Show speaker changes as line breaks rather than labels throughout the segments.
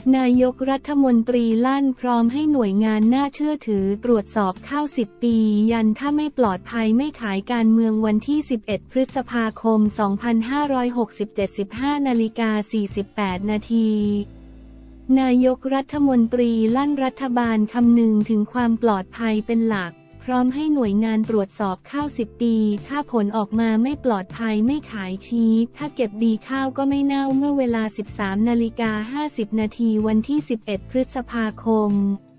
นายกรัฐมนตรีลั่นพร้อมให้หน่วยงานน่าเชื่อถือตรวจสอบข้าว10 ปียันถ้าไม่ปลอดภัยไม่ขายการเมืองวันที่11 พฤษภาคม 2567 15:48 นาทีนายกรัฐมนตรีลั่นรัฐบาลคำนึงถึงความปลอดภัยเป็นหลักพร้อมให้หน่วยงานตรวจสอบข้าว10 ปีถ้าผลออกมาไม่ปลอดภัยไม่ขายชี้ถ้าเก็บดีข้าวก็ไม่เน่าเมื่อเวลา 13:50 นาทีวันที่11 พฤษภาคม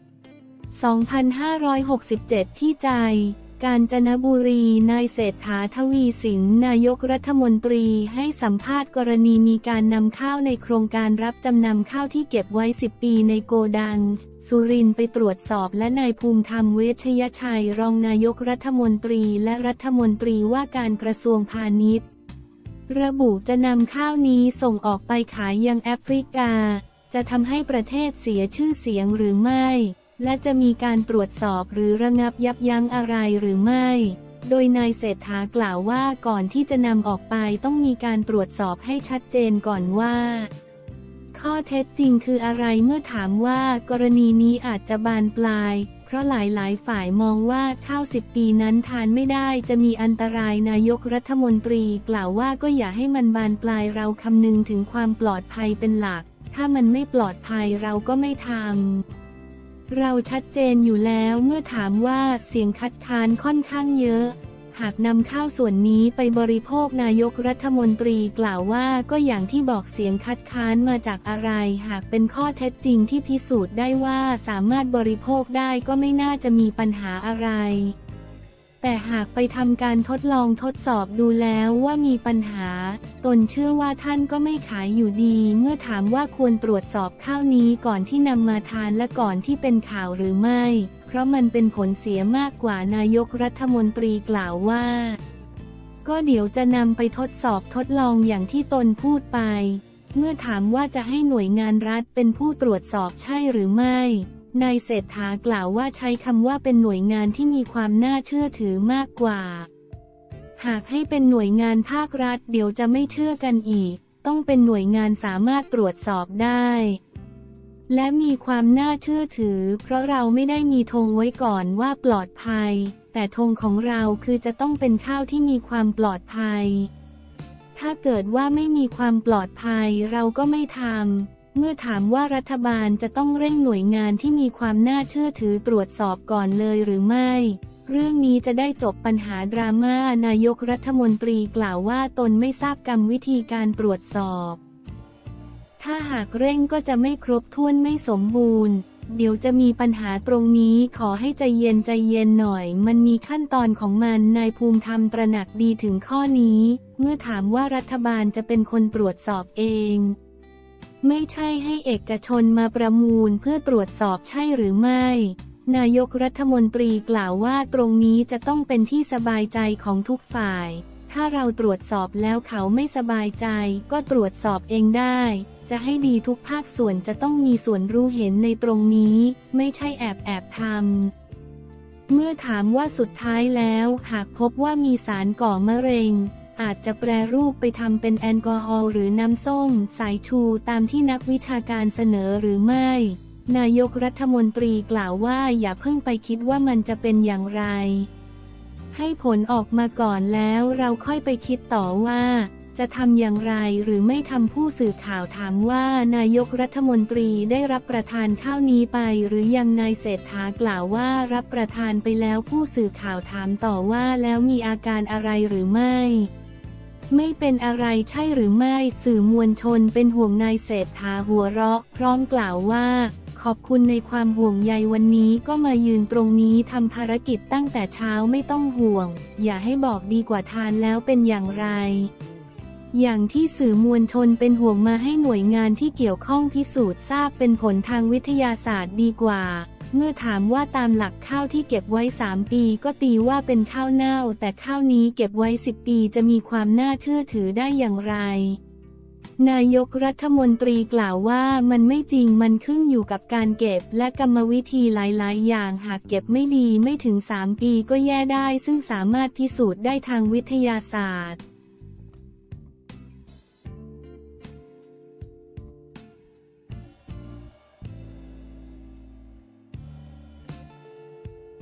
2567 ที่ใจกาญจนบุรีนายเศรษฐา ทวีสินนายกรัฐมนตรีให้สัมภาษณ์กรณีมีการนำข้าวในโครงการรับจำนำข้าวที่เก็บไว้10 ปีในโกดังสุรินทร์ไปตรวจสอบและนายภูมิธรรมเวชยชัยรองนายกรัฐมนตรีและรัฐมนตรีว่าการกระทรวงพาณิชย์ระบุจะนำข้าวนี้ส่งออกไปขายยังแอฟริกาจะทำให้ประเทศเสียชื่อเสียงหรือไม่และจะมีการตรวจสอบหรือระงับยับยั้งอะไรหรือไม่โดยนายเศรษฐากล่าวว่าก่อนที่จะนำออกไปต้องมีการตรวจสอบให้ชัดเจนก่อนว่าข้อเท็จจริงคืออะไรเมื่อถามว่ากรณีนี้อาจจะบานปลายเพราะหลายฝ่ายมองว่าข้าว10 ปีนั้นทานไม่ได้จะมีอันตรายนายกรัฐมนตรีกล่าวว่าก็อย่าให้มันบานปลายเราคำนึงถึงความปลอดภัยเป็นหลักถ้ามันไม่ปลอดภัยเราก็ไม่ทำเราชัดเจนอยู่แล้วเมื่อถามว่าเสียงคัดค้านค่อนข้างเยอะหากนำข้าวส่วนนี้ไปบริโภคนายกรัฐมนตรีกล่าวว่าก็อย่างที่บอกเสียงคัดค้านมาจากอะไรหากเป็นข้อเท็จจริงที่พิสูจน์ได้ว่าสามารถบริโภคได้ก็ไม่น่าจะมีปัญหาอะไรแต่หากไปทำการทดลองทดสอบดูแล้วว่ามีปัญหาตนเชื่อว่าท่านก็ไม่ขายอยู่ดีเมื่อถามว่าควรตรวจสอบข้าวนี้ก่อนที่นำมาทานและก่อนที่เป็นข่าวหรือไม่เพราะมันเป็นผลเสียมากกว่านายกรัฐมนตรีกล่าวว่าก็เดี๋ยวจะนำไปทดสอบทดลองอย่างที่ตนพูดไปเมื่อถามว่าจะให้หน่วยงานรัฐเป็นผู้ตรวจสอบใช่หรือไม่นายเศรษฐากล่าวว่าใช้คำว่าเป็นหน่วยงานที่มีความน่าเชื่อถือมากกว่าหากให้เป็นหน่วยงานภาครัฐเดี๋ยวจะไม่เชื่อกันอีกต้องเป็นหน่วยงานสามารถตรวจสอบได้และมีความน่าเชื่อถือเพราะเราไม่ได้มีธงไว้ก่อนว่าปลอดภัยแต่ธงของเราคือจะต้องเป็นข้าวที่มีความปลอดภัยถ้าเกิดว่าไม่มีความปลอดภัยเราก็ไม่ทำเมื่อถามว่ารัฐบาลจะต้องเร่งหน่วยงานที่มีความน่าเชื่อถือตรวจสอบก่อนเลยหรือไม่เรื่องนี้จะได้จบปัญหาดราม่านายกรัฐมนตรีกล่าวว่าตนไม่ทราบกรรมวิธีการตรวจสอบถ้าหากเร่งก็จะไม่ครบถ้วนไม่สมบูรณ์เดี๋ยวจะมีปัญหาตรงนี้ขอให้ใจเย็นหน่อยมันมีขั้นตอนของมันนายภูมิธรรมตระหนักดีถึงข้อนี้เมื่อถามว่ารัฐบาลจะเป็นคนตรวจสอบเองไม่ใช่ให้เอกชนมาประมูลเพื่อตรวจสอบใช่หรือไม่นายกรัฐมนตรีกล่าวว่าตรงนี้จะต้องเป็นที่สบายใจของทุกฝ่ายถ้าเราตรวจสอบแล้วเขาไม่สบายใจก็ตรวจสอบเองได้จะให้ดีทุกภาคส่วนจะต้องมีส่วนรู้เห็นในตรงนี้ไม่ใช่แอบทำเมื่อถามว่าสุดท้ายแล้วหากพบว่ามีสารก่อมะเร็งอาจจะแปรรูปไปทำเป็นแอลกอฮอล์หรือน้ำส้มสายชูตามที่นักวิชาการเสนอหรือไม่นายกรัฐมนตรีกล่าวว่าอย่าเพิ่งไปคิดว่ามันจะเป็นอย่างไรให้ผลออกมาก่อนแล้วเราค่อยไปคิดต่อว่าจะทำอย่างไรหรือไม่ทำผู้สื่อข่าวถามว่านายกรัฐมนตรีได้รับประทานข้าวนี้ไปหรือยังนายเศรษฐากล่าวว่ารับประทานไปแล้วผู้สื่อข่าวถามต่อว่าแล้วมีอาการอะไรหรือไม่เป็นอะไรใช่หรือไม่สื่อมวลชนเป็นห่วงนายเศรษฐาหัวเราะพร้อมกล่าวว่าขอบคุณในความห่วงใยวันนี้ก็มายืนตรงนี้ทำภารกิจตั้งแต่เช้าไม่ต้องห่วงอย่าให้บอกดีกว่าทานแล้วเป็นอย่างไรอย่างที่สื่อมวลชนเป็นห่วงมาให้หน่วยงานที่เกี่ยวข้องพิสูจน์ทราบเป็นผลทางวิทยาศาสตร์ดีกว่าเมื่อถามว่าตามหลักข้าวที่เก็บไว้3 ปีก็ตีว่าเป็นข้าวเน่าแต่ข้าวนี้เก็บไว้10 ปีจะมีความน่าเชื่อถือได้อย่างไรนายกรัฐมนตรีกล่าวว่ามันไม่จริงมันขึ้นอยู่กับการเก็บและกรรมวิธีหลายๆอย่างหากเก็บไม่ดีไม่ถึง3 ปีก็แย่ได้ซึ่งสามารถพิสูจน์ได้ทางวิทยาศาสตร์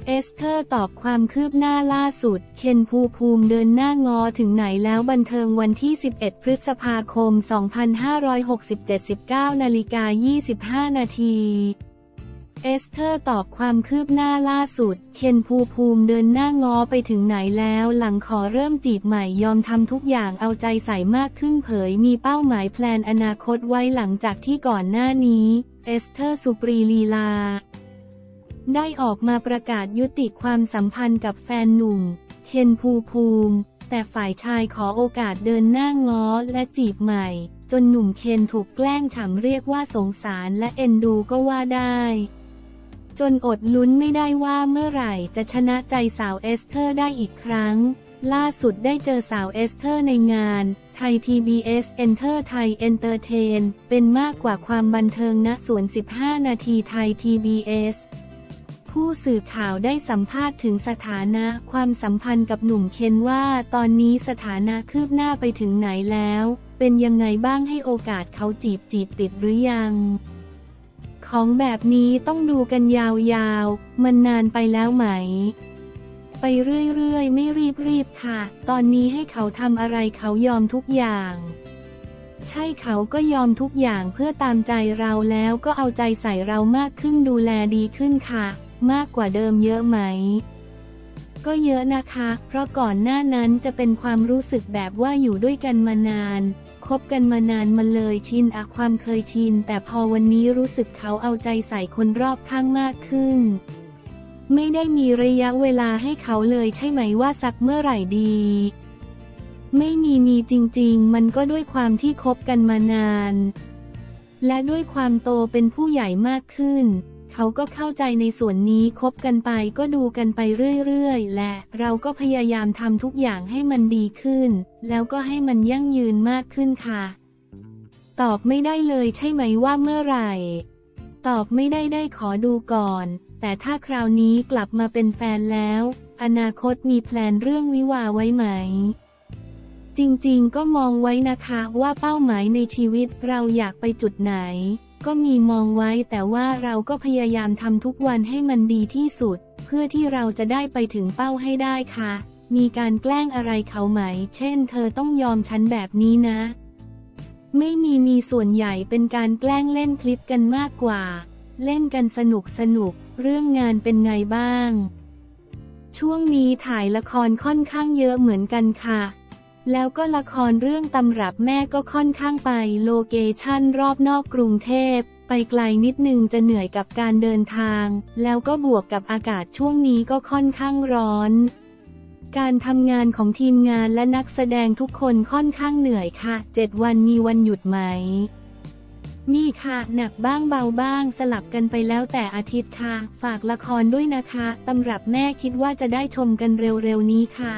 เอสเธอร์ตอบความคืบหน้าล่าสุดเคนภูมิเดินหน้างอถึงไหนแล้วบันเทิงวันที่ 11 พฤษภาคม 2567 19:25 นาทีเอสเธอร์ตอบความคืบหน้าล่าสุดเคนภูมิเดินหน้างอไปถึงไหนแล้วหลังขอเริ่มจีบใหม่ยอมทำทุกอย่างเอาใจใส่มากขึ้นเผยมีเป้าหมายแพลนอนาคตไว้หลังจากที่ก่อนหน้านี้เอสเธอร์สุปรีลีลาได้ออกมาประกาศยุติความสัมพันธ์กับแฟนหนุ่มเคนภูมิแต่ฝ่ายชายขอโอกาสเดินหน้าง้อและจีบใหม่จนหนุ่มเคนถูกแกล้งฉ่ำเรียกว่าสงสารและเอ็นดูก็ว่าได้จนอดลุ้นไม่ได้ว่าเมื่อไหร่จะชนะใจสาวเอสเธอร์ได้อีกครั้งล่าสุดได้เจอสาวเอสเธอร์ในงานไทย PBS Enter Thai Entertain เป็นมากกว่าความบันเทิงณสวน15 นาทีไทย PBSผู้สื่อข่าวได้สัมภาษณ์ถึงสถานะความสัมพันธ์กับหนุ่มเคนว่าตอนนี้สถานะคืบหน้าไปถึงไหนแล้วเป็นยังไงบ้างให้โอกาสเขาจีบติดหรือยังของแบบนี้ต้องดูกันยาวๆมันนานไปแล้วไหมไปเรื่อยๆไม่รีบค่ะตอนนี้ให้เขาทำอะไรเขายอมทุกอย่างใช่เขาก็ยอมทุกอย่างเพื่อตามใจเราแล้วก็เอาใจใส่เรามากขึ้นดูแลดีขึ้นค่ะมากกว่าเดิมเยอะไหมก็เยอะนะคะเพราะก่อนหน้านั้นจะเป็นความรู้สึกแบบว่าอยู่ด้วยกันมานานคบกันมานานมันเลยชินความเคยชินแต่พอวันนี้รู้สึกเขาเอาใจใส่คนรอบข้างมากขึ้นไม่ได้มีระยะเวลาให้เขาเลยใช่ไหมว่าสักเมื่อไหร่ดีไม่มีจริงๆมันก็ด้วยความที่คบกันมานานและด้วยความโตเป็นผู้ใหญ่มากขึ้นเขาก็เข้าใจในส่วนนี้คบกันไปก็ดูกันไปเรื่อยๆและเราก็พยายามทำทุกอย่างให้มันดีขึ้นแล้วก็ให้มันยั่งยืนมากขึ้นค่ะตอบไม่ได้เลยใช่ไหมว่าเมื่อไหร่ตอบไม่ได้ขอดูก่อนแต่ถ้าคราวนี้กลับมาเป็นแฟนแล้วอนาคตมีแพลนเรื่องวิวาห์ไว้ไหมจริงๆก็มองไว้นะคะว่าเป้าหมายในชีวิตเราอยากไปจุดไหนก็มีมองไว้แต่ว่าเราก็พยายามทำทุกวันให้มันดีที่สุดเพื่อที่เราจะได้ไปถึงเป้าให้ได้ค่ะมีการแกล้งอะไรเขาไหมเช่นเธอต้องยอมฉันแบบนี้นะไม่มีส่วนใหญ่เป็นการแกล้งเล่นคลิปกันมากกว่าเล่นกันสนุกเรื่องงานเป็นไงบ้างช่วงนี้ถ่ายละครค่อนข้างเยอะเหมือนกันค่ะแล้วก็ละครเรื่องตำรับแม่ก็ค่อนข้างไปโลเคชั่นรอบนอกกรุงเทพไปไกลนิดนึงจะเหนื่อยกับการเดินทางแล้วก็บวกกับอากาศช่วงนี้ก็ค่อนข้างร้อนการทำงานของทีมงานและนักแสดงทุกคนค่อนข้างเหนื่อยค่ะ7 วันมีวันหยุดไหมมีค่ะหนักบ้างเบาบ้างสลับกันไปแล้วแต่อาทิตย์ค่ะฝากละครด้วยนะคะตำรับแม่คิดว่าจะได้ชมกันเร็วๆนี้ค่ะ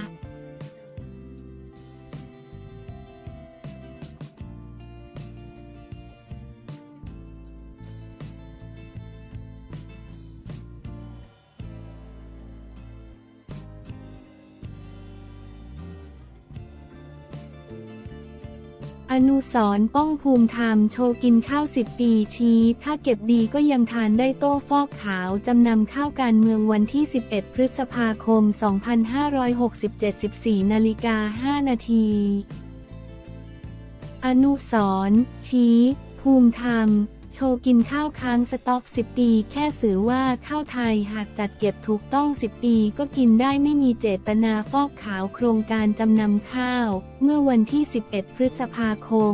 อนุสรณ์ป้องภูมิธรรมโชว์กินข้าว10 ปีชี้ถ้าเก็บดีก็ยังทานได้โต้ฟอกขาวจำนำข้าวการเมืองวันที่11 พฤษภาคม 2567 14:05 นาทีอนุสรณ์ชี้ภูมิธรรมโชว์กินข้าวค้างสต็อก10 ปีแค่สื่อว่าข้าวไทยหากจัดเก็บถูกต้อง10 ปีก็กินได้ไม่มีเจตนาฟอกขาวโครงการจำนำข้าวเมื่อวันที่11 พฤษภาคม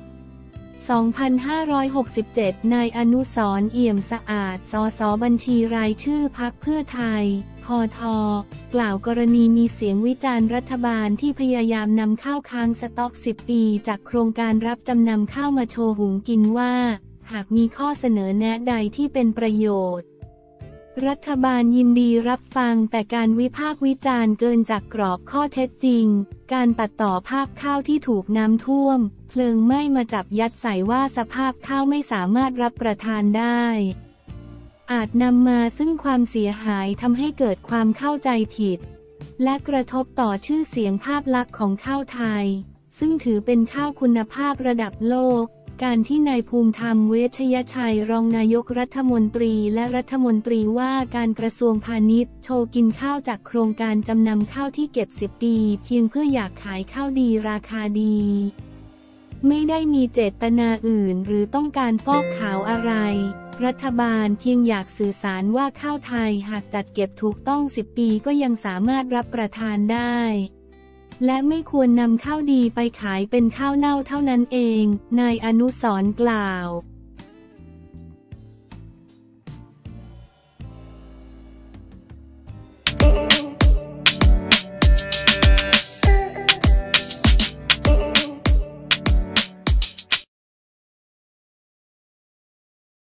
2567 นายอนุสรณ์เอี่ยมสะอาด สส.บัญชีรายชื่อพรรคเพื่อไทย พท.กล่าวกรณีมีเสียงวิจารณ์รัฐบาลที่พยายามนำข้าวค้างสต็อก10 ปีจากโครงการรับจำนำข้าวมาโชว์หุงกินว่าหากมีข้อเสนอแนะใดที่เป็นประโยชน์รัฐบาลยินดีรับฟังแต่การวิพากษ์วิจารณ์เกินจากกรอบข้อเท็จจริงการตัดต่อภาพข้าวที่ถูกน้ำท่วมเพลิงไหม้มาจับยัดใส่ว่าสภาพข้าวไม่สามารถรับประทานได้อาจนำมาซึ่งความเสียหายทำให้เกิดความเข้าใจผิดและกระทบต่อชื่อเสียงภาพลักษณ์ของข้าวไทยซึ่งถือเป็นข้าวคุณภาพระดับโลกการที่นายภูมิธรรมเวชยชัยรองนายกรัฐมนตรีและรัฐมนตรีว่าการกระทรวงพาณิชย์โชว์กินข้าวจากโครงการจำนำข้าวที่เก็บ10 ปีเพียงเพื่ออยากขายข้าวดีราคาดีไม่ได้มีเจตนาอื่นหรือต้องการฟอกขาวอะไรรัฐบาลเพียงอยากสื่อสารว่าข้าวไทยหากจัดเก็บถูกต้อง10 ปีก็ยังสามารถรับประทานได้และไม่ควรนำข้าวดีไปขายเป็นข้าวเน่าเท่านั้นเองนายอนุสรณ์กล่าว